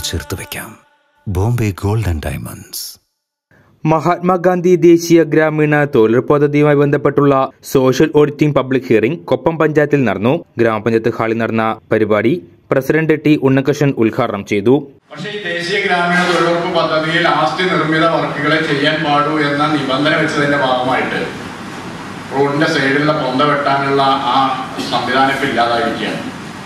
ചേർത്ത് വയ്ക്കാം. Bombay gold and diamonds. Mahatma Gandhi ദേശീയ ഗ്രാമീണ തൊഴിലുറപ്പ് പദ്ധതിയുമായി ബന്ധപ്പെട്ടുള്ള social auditing public hearing Koppam പഞ്ചായത്തിൽ നടന്നു. ഗ്രാമപഞ്ചായത്ത് ഹാളിൽ നടന്ന പരിപാടി പ്രസിഡന്റ് ടി ഉണ്ണികൃഷ്ണൻ ഉദ്ഘാടനം ചെയ്തു. പക്ഷേ ഈ ദേശീയ ഗ്രാമീണ തൊഴിലുറപ്പ് പദ്ധതിയിൽ ആസ്തി നിർമ്മിത വർക്കുകളെ ചെയ്യാൻ പാടൂ എന്ന നിബന്ധന വെച്ചതിന്റെ ഭാഗമായിട്ട് റോഡിന്റെ സൈഡിലുള്ള പൊന്ത വെട്ടാനുള്ള ആ സംവിധാനം ഇപ്പം ഇല്ലാതായിരിക്കുകയാണ്.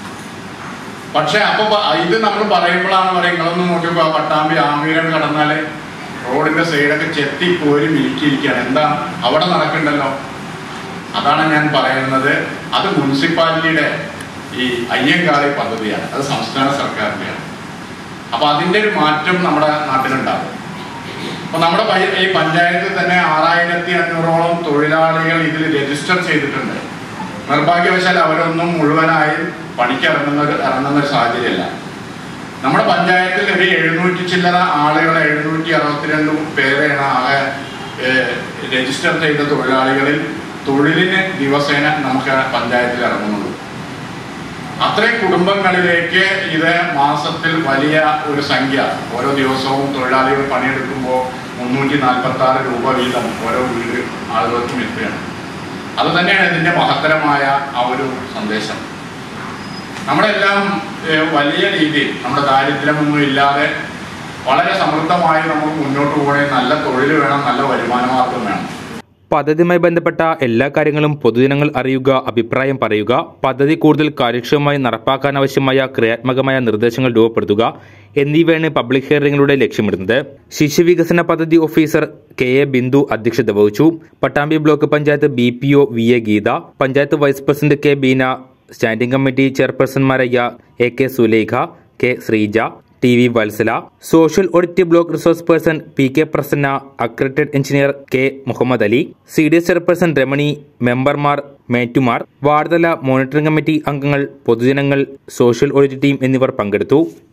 പക്ഷെ അപ്പൊ ഇത് നമ്മൾ പറയുമ്പോഴാണ് നിങ്ങളൊന്ന് നോക്കിയപ്പോ പട്ടാമ്പി ആമീരം കടന്നാല് റോഡിന്റെ സൈഡൊക്കെ ചെത്തി കോരി മിനുക്കിയിരിക്കുകയാണ്. എന്താ അവിടെ നടക്കണ്ടല്ലോ? അതാണ് ഞാൻ പറയുന്നത്. അത് മുനിസിപ്പാലിറ്റിയുടെ ഈ അയ്യങ്കാളി പദ്ധതിയാണ്, അത് സംസ്ഥാന സർക്കാരിൻ്റെയാണ്. അപ്പൊ അതിന്റെ ഒരു മാറ്റം നമ്മുടെ നാട്ടിലുണ്ടാകും. അപ്പൊ നമ്മുടെ ഈ പഞ്ചായത്തിൽ തന്നെ 6500ഓളം തൊഴിലാളികൾ ഇതിൽ രജിസ്റ്റർ ചെയ്തിട്ടുണ്ട്. നിർഭാഗ്യവശാൽ അവരൊന്നും മുഴുവനായി പണിക്ക് ഇറങ്ങുന്ന ഒരു സാഹചര്യമല്ല. നമ്മുടെ പഞ്ചായത്തിൽ ഒരു 700 ചില്ലറ ആളുകളെ 762 പേരെയാണ് ആകെ രജിസ്റ്റർ ചെയ്ത തൊഴിലാളികളിൽ തൊഴിലിന് ദിവസേന നമുക്ക് പഞ്ചായത്തിൽ ഇറങ്ങുന്നുള്ളൂ. അത്രയും കുടുംബങ്ങളിലേക്ക് ഇത് മാസത്തിൽ വലിയ ഒരു സംഖ്യ, ഓരോ ദിവസവും തൊഴിലാളികൾ പണിയെടുക്കുമ്പോൾ 346 രൂപ വീതം ഓരോ വീട് ആളുകൾക്കും എത്തുകയാണ്. അത് തന്നെയാണ് ഇതിൻ്റെ മഹത്തരമായ ആ ഒരു സന്ദേശം. നമ്മളെല്ലാം വലിയ രീതിയിൽ നമ്മുടെ ദാരിദ്ര്യമൊന്നും ഇല്ലാതെ വളരെ സമൃദ്ധമായി നമുക്ക് മുന്നോട്ട് പോകണേ. നല്ല തൊഴിൽ വേണം, നല്ല വരുമാന മാർഗം വേണം. പദ്ധതിയുമായി ബന്ധപ്പെട്ട എല്ലാ കാര്യങ്ങളും പൊതുജനങ്ങൾ അറിയുക, അഭിപ്രായം പറയുക, പദ്ധതി കൂടുതൽ കാര്യക്ഷമമായി നടപ്പാക്കാനാവശ്യമായ ക്രിയാത്മകമായ നിർദ്ദേശങ്ങൾ രൂപപ്പെടുത്തുക എന്നിവയാണ് പബ്ലിക് ഹിയറിംഗിലൂടെ ലക്ഷ്യമിടുന്നത്. ശിശുവികസന പദ്ധതി ഓഫീസർ കെ.എ. ബിന്ദു അധ്യക്ഷത വഹിച്ചു. Pattambi block panchayat BPO VA Geetha, panchayat vice president കെ. ബീന, സ്റ്റാൻഡിംഗ് കമ്മിറ്റി ചെയർപേഴ്സൺമാരായ AK Sulekha, K. Sreeja, TV Valsala, social audit block resource person PK Prasanna, accredited engineer K. Muhammad Ali, CDS chairperson Ramani, മെമ്പർമാർ, മേറ്റുമാർ, വാർഡ്തല മോണിറ്ററിംഗ് കമ്മിറ്റി അംഗങ്ങൾ, പൊതുജനങ്ങൾ, സോഷ്യൽ ഓഡിറ്റ് ടീം എന്നിവർ പങ്കെടുത്തു.